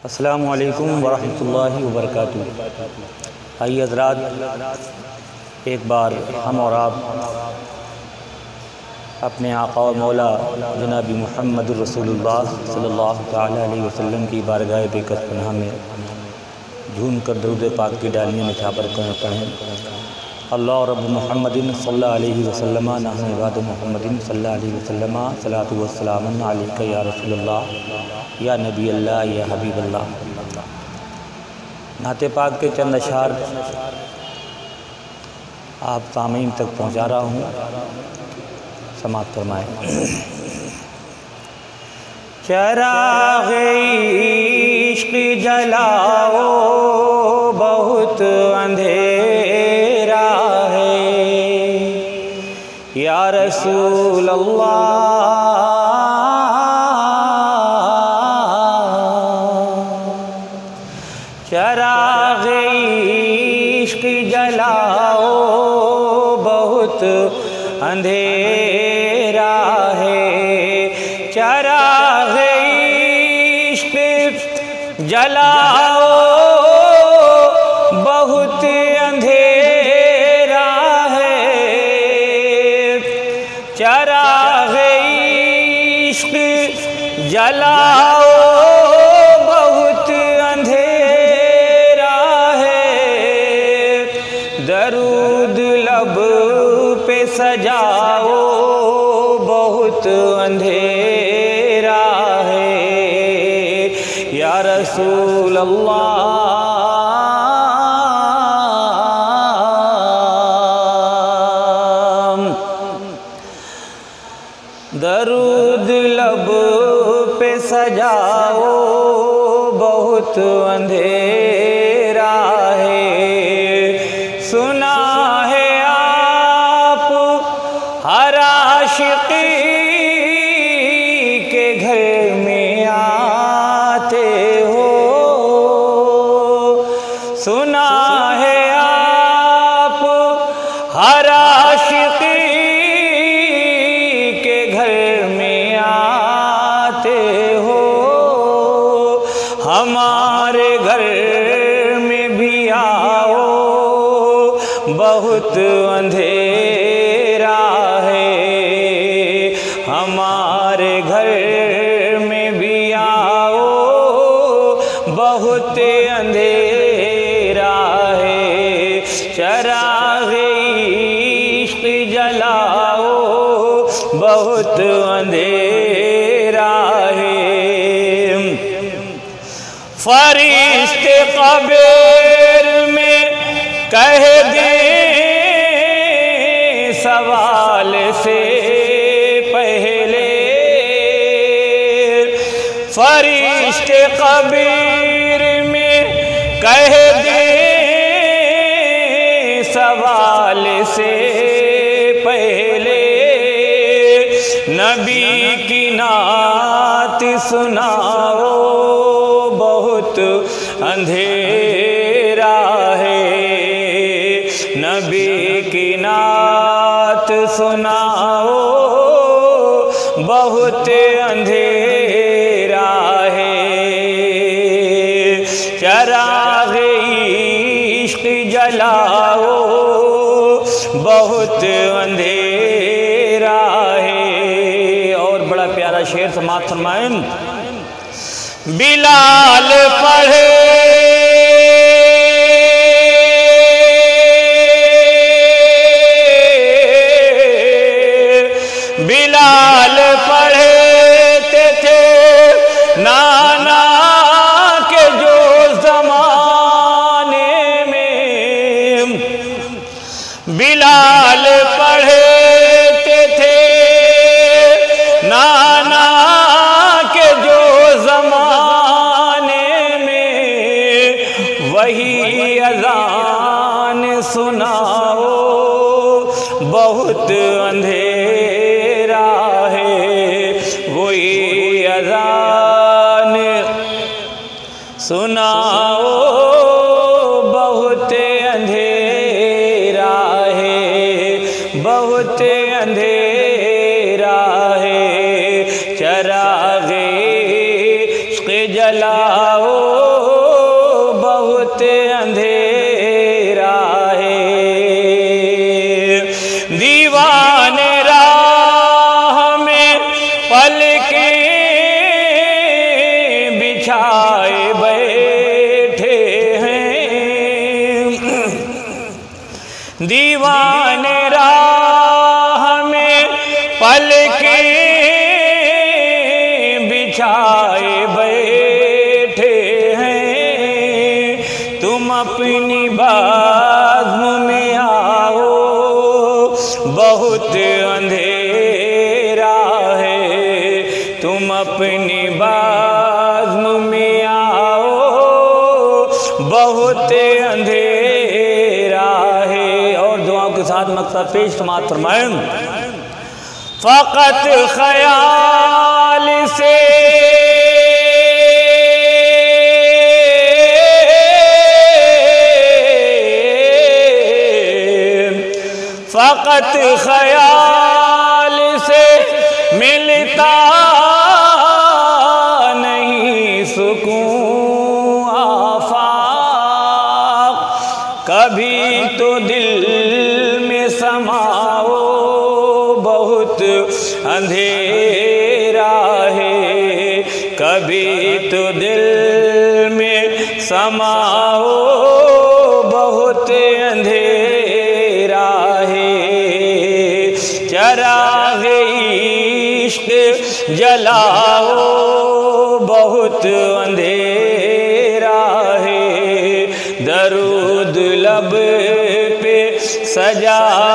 السلام علیکم ورحمۃ اللہ وبرکاتہ۔ آئیے حضرات، ایک بار ہم اور آپ اپنے آقا و مولا جناب محمد رسول اللہ صلی اللہ تعالیٰ علیہ وسلم کی بارگاہ بے کس پناہ میں جھوم کر درود پاک کی ڈالیاں نچھا پر پڑھیں۔ اللہ رب محمد صلی اللہ علیہ وسلم نحن عباد محمد صلی اللہ علیہ وسلم صلاۃ والسلام علیک یا رسول اللہ یا نبی اللہ یا حبیب اللہ۔ نعت پاک کے چند اشعار آپ سامعین تک پہنچا رہا ہوں، سماعت فرمائیں۔ چراغ عشق جلاؤ بہت اندھیرا ہے یا رسول اللہ، چراغ عشق جلاؤ بہت اندھیرا ہے، چراغ عشق جلاؤ بہت اندھیرا ہے، چراغ عشق جلاؤ بہت اندھیرا ہے، درود لب پہ سجاؤ بہت اندھیرا ہے یا رسول اللہ، درود لب پہ سجاؤ بہت اندھیرا ہے، سنا ہے آپ ہر عاشقی کے گھر میں آتے ہو، سنا ہے آپ ہر عاشقی کے گھر میں آتے ہو، ہمارے گھر میں بھی آؤ بہت اندھیرا ہے، ہمارے گھر میں بھی آؤ بہت اندھیرا ہے، چراغ عشق جلاؤ بہت اندھیرا ہے، فرشتے قبر میں کہہ دیں سوال سے پہلے، فرشتے قبر میں کہہ دیں سوال سے پہلے، نبی کی نعت سناؤ بہت اندھیرا ہے، نبی کی نعت سناؤ بہت اندھیرا ہے، چراغ عشق جلاؤ بہت اندھیرا ہے۔ اور بڑا پیارا شعر سماعت فرمائیں۔ بلال پڑھے بلال پڑھتے تھے نانا کے جو زمانے میں، بلال پڑھتے تھے نانا کے جو زمانے میں، وہی اذان سناؤ بہت اندھیرا ہے، وہی اذان سناؤ بہت اندھیرا ہے، بہت اندھیرا ہے، چراغ عشق جلاؤ بہت اندھیرا ہے، دیوان راہ میں پلکیں بچھائے بیٹھے ہیں، دیوان راہ میں پلکیں بچھائے بیٹھے ہیں، تم اپنی بزم میں آؤ بہت اندھیرا ہے، تم اپنی بزم میں آؤ بہت اندھیرا ہے۔ اور دعاؤں کے ساتھ مقصد پیش سماعت فرمائیں۔ فقط خیال سے فقط خیال سے ملتا نہیں سکون آفاق، کبھی تو دل میں سماؤ بہت اندھیرا ہے، کبھی تو دل میں سماؤ بہت اندھیرا ہے، چراغ عشق جلاؤ بہت اندھیرا ہے، درود لب پہ سجا